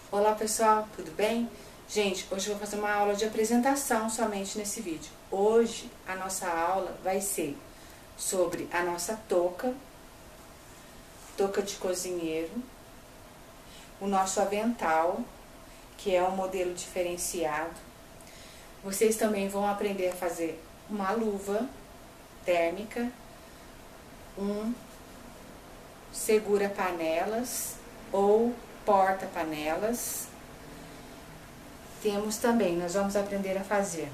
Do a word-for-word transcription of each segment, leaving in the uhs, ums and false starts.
Olá pessoal, tudo bem? Gente, hoje eu vou fazer uma aula de apresentação somente nesse vídeo. Hoje a nossa aula vai ser sobre a nossa touca, touca de cozinheiro, o nosso avental, que é um modelo diferenciado. Vocês também vão aprender a fazer uma luva térmica, um segura-panelas ou porta-panelas. Temos também, nós vamos aprender a fazer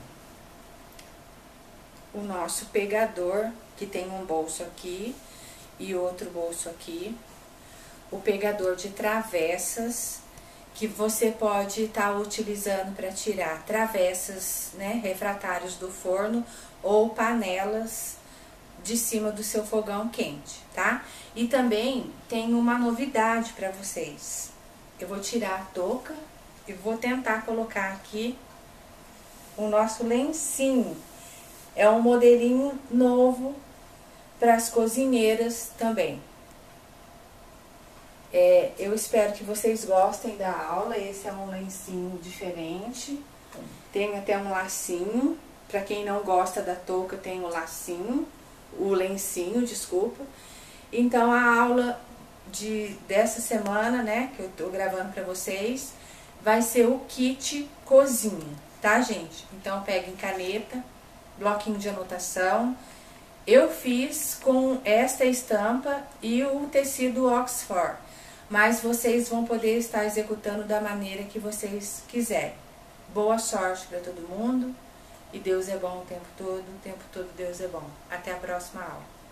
o nosso pegador, que tem um bolso aqui e outro bolso aqui. O pegador de travessas, que você pode estar tá utilizando para tirar travessas, né, refratários do forno ou panelas de cima do seu fogão quente, tá? E também tem uma novidade para vocês. Eu vou tirar a touca e vou tentar colocar aqui o nosso lencinho. É um modelinho novo para as cozinheiras também. É, eu espero que vocês gostem da aula. Esse é um lencinho diferente. Tem até um lacinho. Para quem não gosta da touca, tem o lacinho. O lencinho, desculpa. Então a aula de, dessa semana, né, que eu tô gravando pra vocês, vai ser o kit cozinha, tá, gente? Então peguem caneta, bloquinho de anotação. Eu fiz com esta estampa e o tecido Oxford, mas vocês vão poder estar executando da maneira que vocês quiserem. Boa sorte para todo mundo. E Deus é bom o tempo todo, o tempo todo Deus é bom. Até a próxima aula.